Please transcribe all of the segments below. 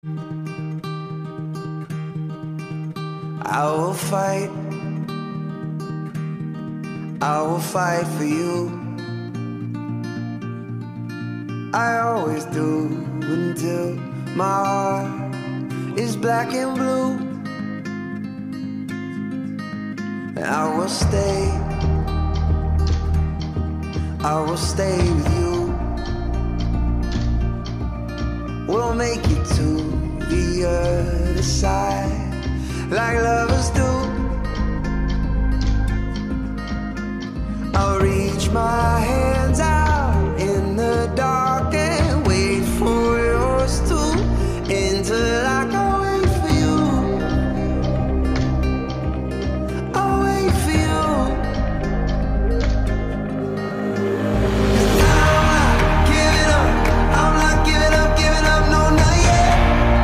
I will fight, I will fight for you. I always do until my heart is black and blue. And I will stay with you. We'll make it to the other side like lovers do. I'll reach my hands out in the dark and wait for yours to, until I can wait for you. I'll wait for you. 'Cause I'm not giving up, I'm not giving up, no, not yet.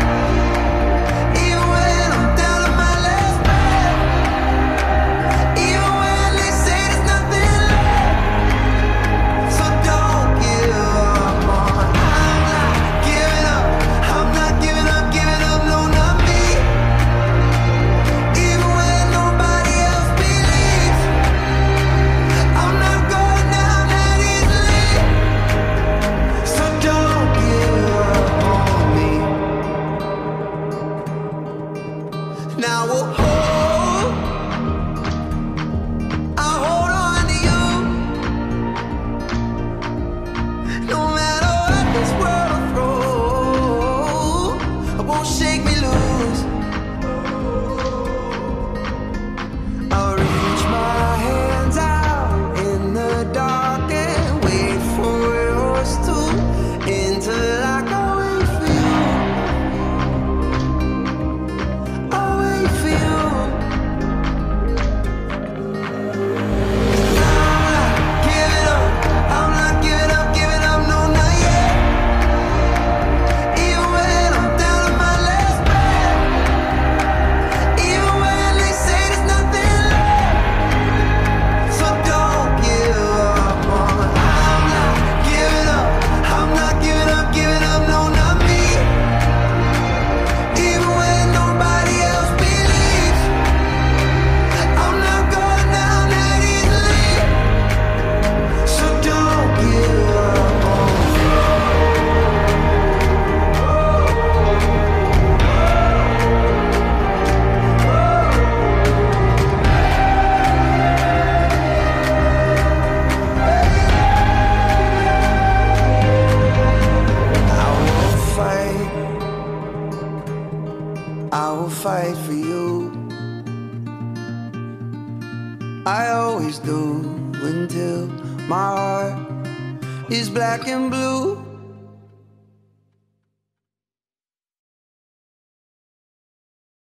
Even when I'm down to my last breath, even when they say there's nothing left, so don't give up on. I'm not giving up, no, not me. Even when nobody else believes, I'm not going down that easily, so don't give up on me. Now I'll hold on to you, no matter what this world will throw. It won't shake me loose. I'll reach my hands out in the dark and wait for yours to, until I can wait for you. I'll wait for you. I'm not giving up, no, not yet. Even when I'm down to my last breath, even when they say there's nothing left, so don't give up on. I'm not giving up, no, not me. Even when nobody else believes, I'm not going down that easily, so don't give up on me. I will fight for you. I always do until my heart is black and blue.